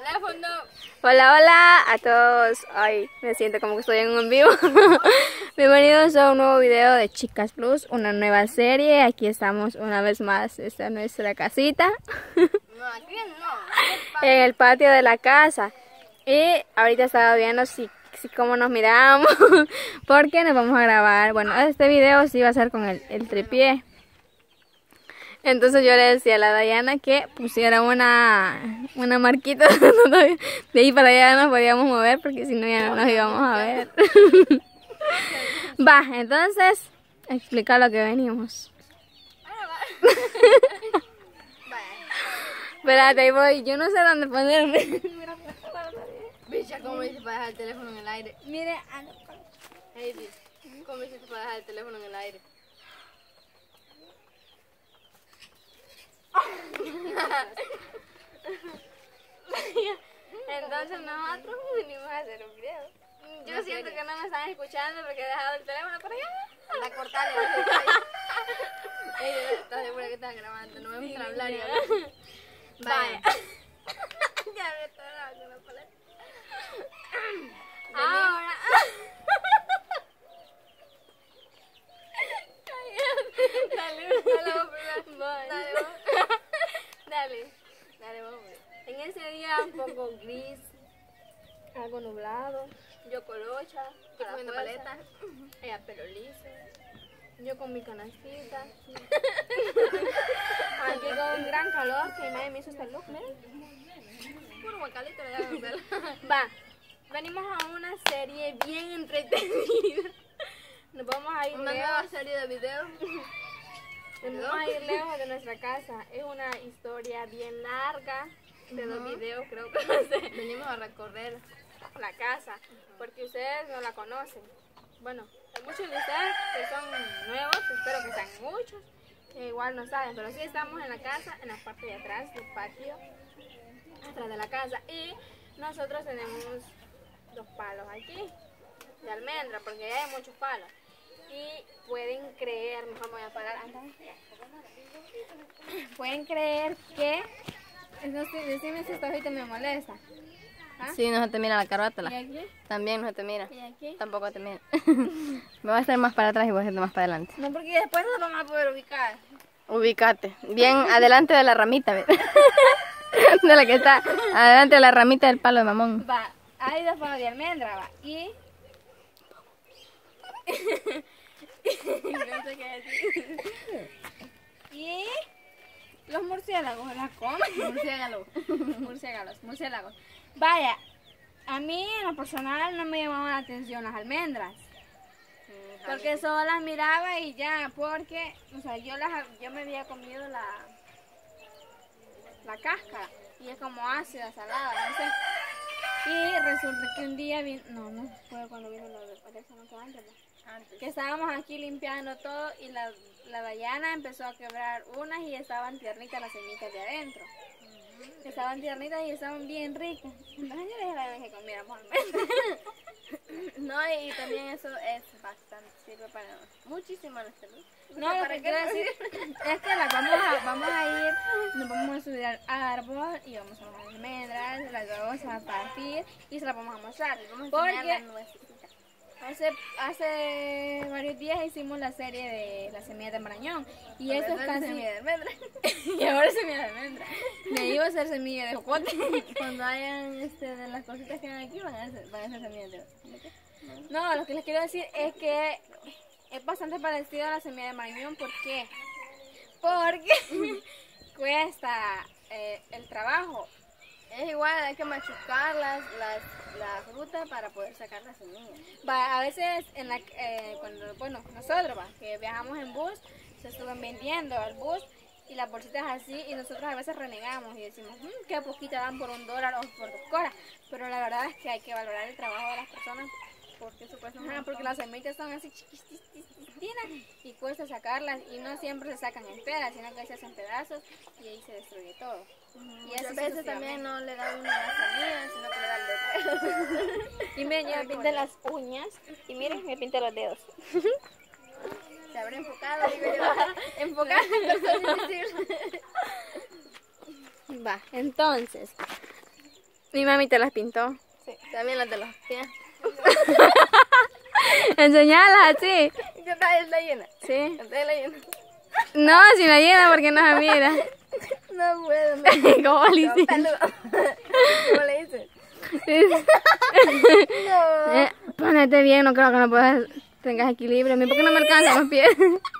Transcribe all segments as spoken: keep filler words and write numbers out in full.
teléfono. Hola, hola a todos. Ay, me siento como que estoy en un vivo. Bienvenidos a un nuevo video de Chicas Plus, una nueva serie. Aquí estamos una vez más. Esta es nuestra casita. No, aquí no. En el patio de la casa. Y ahorita estaba viendo si, si cómo nos miramos. Porque nos vamos a grabar. Bueno, este video sí va a ser con el, el tripié. Entonces yo le decía a la Dayana que pusiera una, una marquita de ahí para allá no nos podíamos mover porque si no ya no nos íbamos a ver. Va, entonces explica lo que venimos. Espérate, ahí voy, yo no sé dónde ponerme. Bicha, ¿cómo dice para dejar el teléfono en el aire? Mire, Hey, bicha, ¿cómo dice para dejar el teléfono en el aire? Entonces nosotros vinimos a hacer un video. Yo ¿En siento serio? que no me están escuchando porque he dejado el teléfono por allá. La cortarle. Ey, ¿estás segura que estás grabando? No me gusta hablar y hablar. Vaya. Ya me estoy dando una paleta. Ahora. Dale, dale, vos primero. Dale, vos. Dale, dale, vos. En ese día un poco gris, algo nublado, yo colocha, Yo comiendo paleta. ella pelo liso, yo con mi canastita, aquí con un gran calor que nadie me hizo este look, miren. Puro guacalito le dan a hacer. Va, venimos a una serie bien entretenida. Nos vamos a ir Una lejos. nueva serie de videos. Nos vamos a ir lejos de nuestra casa. Es una historia bien larga, de dos Ujú. videos creo que va a ser. Venimos a recorrer. La casa, porque ustedes no la conocen. Bueno, hay muchos de ustedes que son nuevos, espero que sean muchos, que igual no saben, pero sí estamos en la casa, en la parte de atrás del patio, atrás de la casa, y nosotros tenemos dos palos aquí, de almendra, porque ya hay muchos palos. Y pueden creer, mejor me voy a parar, anda. Pueden creer que, no sé, decime si esto ahorita me molesta. ¿Ah? Sí, no se te mira la ¿Y carótala. aquí? También no se te mira. ¿Y aquí? Tampoco te mira. Me voy a hacer más para atrás y voy a hacerte más para adelante. No, porque después no lo vamos a poder ubicar. Ubícate. Bien adelante de la ramita, ¿ves? De la que está adelante de la ramita del palo de mamón. Va, hay dos palos de almendra, va. Y... no sé qué decir. Y... los murciélagos las comen. Murciélago. Murciélagos, murciélagos. Vaya, a mí en lo personal no me llamaban la atención las almendras. Porque solo las miraba y ya, porque, o sea, yo las yo me había comido la la cáscara y es como ácida, salada, no sé. Y resulta que un día vino, no, no fue cuando vino lo de parece no fue antes, ¿no? Antes. Que estábamos aquí limpiando todo y la, la Dayana empezó a quebrar unas y estaban tiernitas las semitas de adentro. Estaban tiernitas y estaban bien ricas. Entonces yo le dije a la Dayana que comiéramos almendras. No, y también eso es bastante, sirve para muchísimo la salud. No, lo que quiero decir es que las vamos a, vamos a ir, nos vamos a subir al árbol y vamos a comer almendras, las vamos a partir y se las vamos a mostrar. Porque hace, hace varios días hicimos la serie de las semillas de marañón y eso es casi... semilla de almendra. y ahora es semilla de almendra. Me iba a hacer semilla de jocote. Cuando hayan este, de las cositas que hay aquí van a ser, van a ser semillas de... No, lo que les quiero decir es que es bastante parecido a la semilla de marañón. ¿Por qué? Porque cuesta eh, el trabajo. Es igual, hay que machucar las, las, la fruta para poder sacar las semillas. Va, a veces, en la, eh, cuando, bueno, nosotros va, que viajamos en bus, se suben vendiendo al bus y las bolsitas así y nosotros a veces renegamos y decimos, mmm, qué poquita dan por un dólar o por dos coras. Pero la verdad es que hay que valorar el trabajo de las personas. Porque, Ajá, porque las semillas son así chiquitinas y cuesta sacarlas y no siempre se sacan enteras, sino que se hacen pedazos y ahí se destruye todo. Uh-huh. Y a veces también no le da uno las semillas, sino que le da el dedo. Y miren, yo me pinté las uñas y miren, me pinté los dedos. Se habrá enfocado, digo yo. Enfocado. Va, entonces, Mi mami te las pintó. Sí, también las de los pies. Enseñalas así. ¿Qué tal está llena? Sí. ¿Qué tal la llena? No, si la llena porque no se mira. No puedo. No. ¿Cómo le No, hiciste? peludo. ¿Cómo le hice? No. Eh, ponete bien, no creo que no puedas, tengas equilibrio. A mí, ¿por qué no me alcanzan los pies?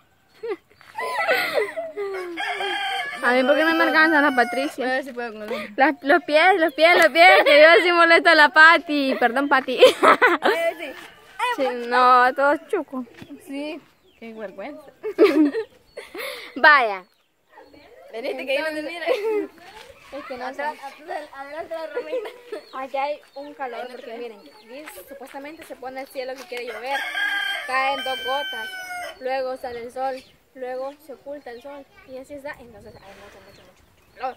A mí, ¿por qué no me alcanzan las A Patricia? ver si puedo con el Las- los pies, los pies, los pies, que yo sí molesto a la Pati. Perdón, Pati. A ver si. Sí, no, todo chuco. Sí. Qué vergüenza. Vaya. Veniste que yo no te mire. Es que no sé. Atrás, atrás, adelante la ramita. Aquí hay un calor porque miren, dice, supuestamente se pone el cielo que quiere llover, caen dos gotas, luego sale el sol, luego se oculta el sol y así está, entonces hay mucho, mucho, mucho calor.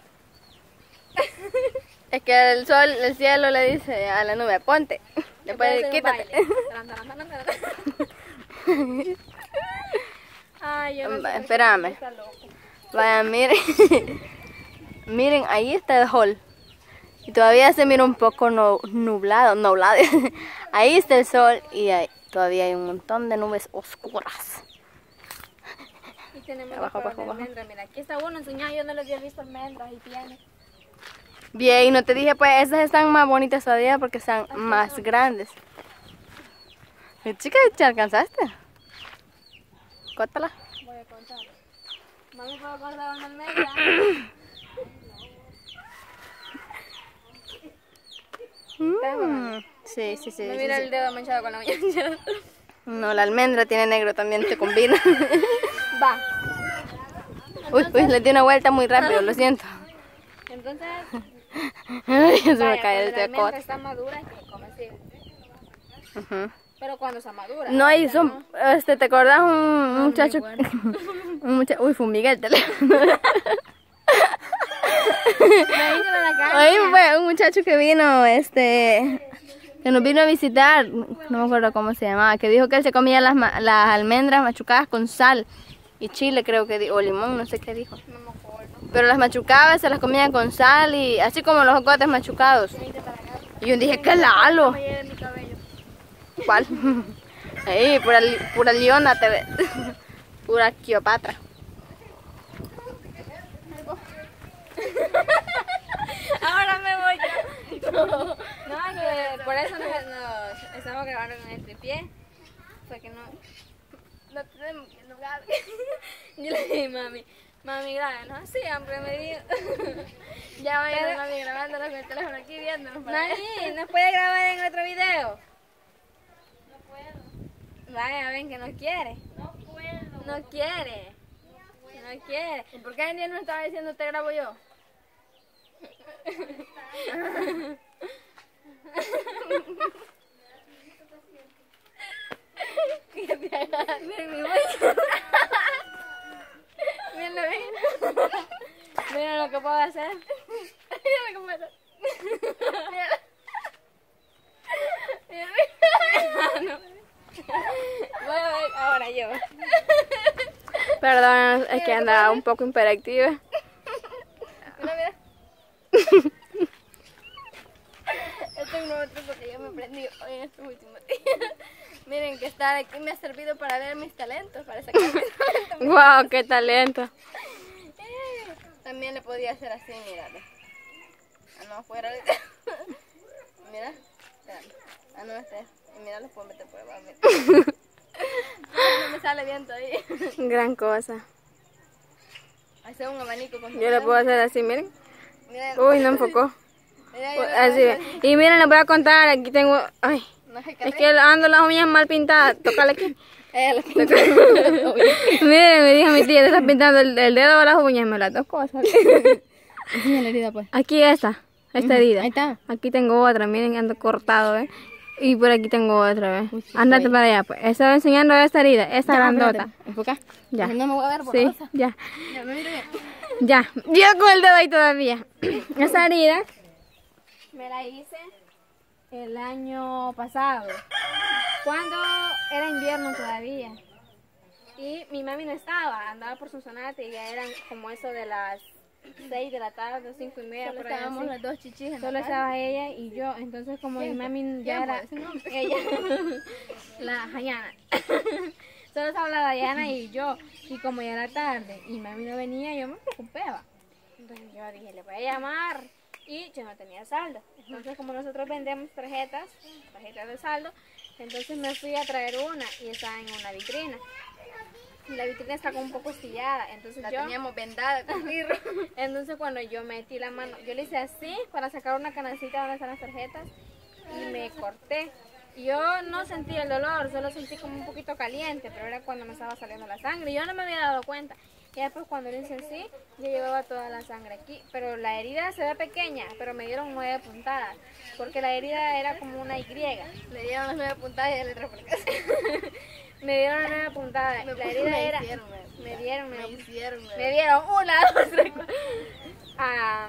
Es que el sol, el cielo le dice a la nube, ponte. Después Después quítate. Taran, taran, taran, taran. Ay, yo no sé por qué Espérame. está loco. Vaya, miren. Miren, ahí está el sol. Y todavía se mira un poco no- nublado, nublado. Ahí está el sol y ahí todavía hay un montón de nubes oscuras. Y tenemos Abajo, abajo, abajo, abajo. almendra, mira, aquí está uno enseñado, yo no les había visto almendras y tiene. Bien, y no te dije, pues esas están más bonitas todavía porque están Así más son. grandes. Mi chica, ¿te alcanzaste? Cótala. Voy a contar. Mami, ¿puedo cortar una almendra? Mm, sí, sí, sí. Me sí, mira sí. el dedo manchado con la uña. No, la almendra tiene negro también, te combina. Va. Uy, pues le di una vuelta muy rápido, lo siento. Entonces, Ay, se me vaya, cae cuando el la almendra tecote. está madura, hay que comerse. Ujú. Pero cuando está madura. No, y ya son, este, ¿te acordás un muchacho? me acuerdo. un muchacho, uy, fue Miguel el teléfono. Me hizo la caña. Ahí fue un muchacho que vino, este, que nos vino a visitar, no me acuerdo cómo se llamaba, que dijo que él se comía las, ma- las almendras machucadas con sal y chile, creo que dijo, o limón, no sé qué dijo. No me acuerdo. Pero las machucaba, se las comía con sal y así como los jocotes machucados. Me hice para acá. Y yo dije, ¡qué lalo! Me lleve mi cabello. ¿Cuál? Ahí, pura, li- pura leona te ve. Pura Cleopatra. Ahora me voy yo. No, que por eso nos, nos estamos grabando con el tripié. Porque no. No tenemos lugar. Yo le dije, mami, mami, grábanos así, hambre me dio. Ya va a ir Pero- la mami grabándonos con el teléfono aquí viéndonos. para allá. Nani, ¿no puede grabar en otro video? No puedo. Vaya, ven que no quiere. No puedo. No quiere. No quiere. ¿Y por qué el día no estaba diciendo te grabo yo? Miren mi huella. Miren, ven. Miren lo que puedo hacer. Mira lo que pasa. Mira. Mira. Voy a ver ahora yo. Perdón, es que andaba un poco hiperactiva. Mira, mira. Este es un nuevo truco que yo me aprendí hoy en estos últimos días. Miren que estar aquí me ha servido para ver mis talentos, para sacar mis talentos. Wow, qué talento. También le podía hacer así, míralo. Ah, no, fuera ahorita. Mira, espérame. Ah, no, este. Y mira, los puedo meter por abajo. mira. No me sale bien todavía. Gran cosa. Hacer un abanico con Yo le puedo hacer así, miren. Miren, Uy, no enfocó. mira, yo le puedo Así. hacer así. Y miren, les voy a contar, aquí tengo... Ay, No sé es que ando las uñas mal pintadas. Tócale aquí. Eh, lo que- Miren, me dijo mi tía, te estás pintando el, el dedo o las uñas, me las dos cosas. Enseña la herida, pues. Aquí esta, esta herida. Ahí está. Aquí tengo otra, miren, ando cortado, ¿eh? Y por aquí tengo otra, ¿ves? Uy, sí, Ándate güey. para allá, pues. Estaba enseñando esta herida, esta Ya, grandota. espérate, enfoca. Ya. No me voy a ver, Sí, borrosa. ya. Ya, me miro bien. Ya. Yo con el dedo ahí todavía. Esa herida me la hice el año pasado. Cuando era invierno todavía. Y mi mami no estaba, andaba por Sonsonate y ya eran como eso de las seis de la tarde, cinco y media, Solo por ahí estábamos así. las dos chichis en Solo la casa. estaba ella y yo, entonces como mi ¿Quién? mami ya ¿Quién era... fue ese nombre? Ella, la Dayana. Solo estaba la Dayana y yo, y como ya era tarde y mami no venía, yo me preocupé, va. Entonces yo dije, le voy a llamar y yo no tenía saldo. Entonces como nosotros vendemos tarjetas, tarjetas de saldo, entonces me fui a traer una y estaba en una vitrina. Y la vitrina está como un poco estillada, entonces La yo... teníamos vendada con birro. Entonces cuando yo metí la mano, yo le hice así para sacar una canacita donde están las tarjetas y me corté. Yo no sentí el dolor, solo sentí como un poquito caliente, pero era cuando me estaba saliendo la sangre. Yo no me había dado cuenta. Y después cuando lo hice así, yo llevaba toda la sangre aquí. Pero la herida se ve pequeña, pero me dieron nueve puntadas, porque la herida era como una Y. Le dieron las nueve puntadas y la letra por casa. Me dieron nueve puntadas. Me- La herida me era... hicieron, me- Me dieron Me nueve hicieron, me- Me dieron una, dos, tres, cuatro. Am,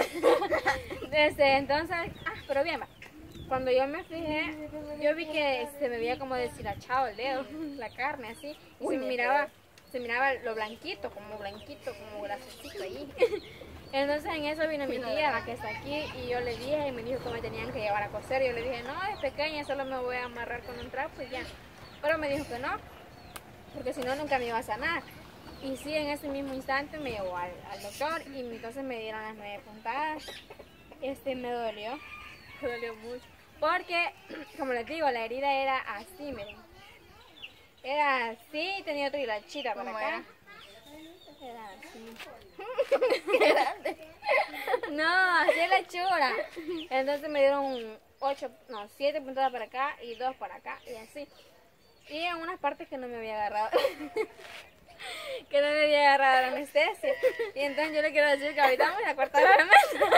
desde entonces, ah, pero bien, va. Cuando yo me fijé, yo vi que se me veía como deshilachado el dedo, la carne así, y Uy, se me me miraba, se miraba lo blanquito, como blanquito, como grasosito ahí. Entonces en eso vino mi tía, la que está aquí, y yo le dije, y me dijo que me tenían que llevar a coser. Yo le dije, no, es pequeña, solo me voy a amarrar con un trapo y ya. Pero me dijo que no, porque si no nunca me iba a sanar. Y sí, en ese mismo instante me llevó al, al doctor y entonces me dieron las nueve puntadas. Este me dolió, me dolió mucho. Porque, como les digo, la herida era así, miren. Era así y tenía otra hilachita para ¿Cómo acá. era? Era así. Qué grande. No, así es la hechura. Entonces me dieron ocho, no, siete puntadas para acá y dos para acá y así. Y en unas partes que no me había agarrado. que no me había agarrado la anestesia. Y entonces yo le quiero decir que ahorita vamos a cortar la almendra.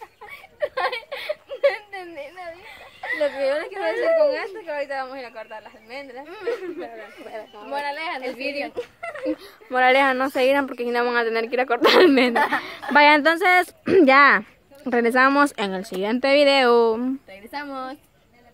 No entendí nada. Lo que yo les quiero decir con esto es que ahorita vamos a ir a cortar las almendras. Pero no puedo, como ven. Moraleja, no El vídeo. sigan. Moraleja, no se irán porque si no van a tener que ir a cortar almendras. Vaya, entonces ya regresamos en el siguiente video. Regresamos.